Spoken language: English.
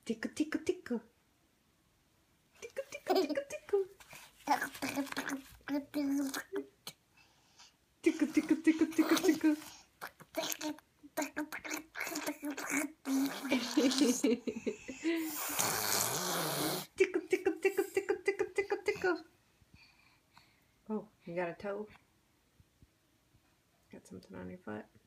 Tickle, tickle, tickle. Tickle, tickle, tickle, tickle. Tickle, tickle, tickle, tickle, tickle. Tickle, tickle, tickle, tickle, tickle, tickle, tickle. Oh, you got a toe? Got something on your foot?